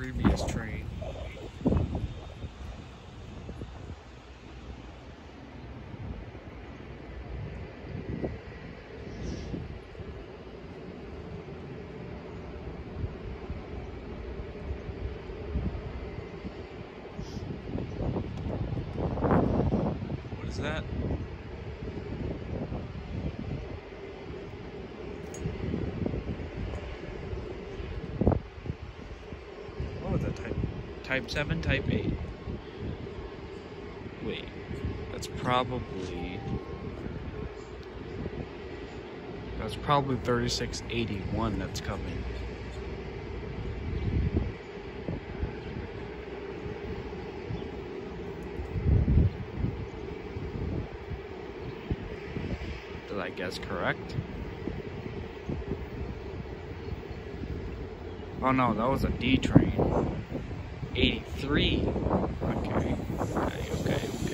previous train. What is that? What was that type? Type 7, type 8. Wait, that's probably 3681 that's coming. Did I guess correct? Oh no, that was a D train. 83. Okay. Okay.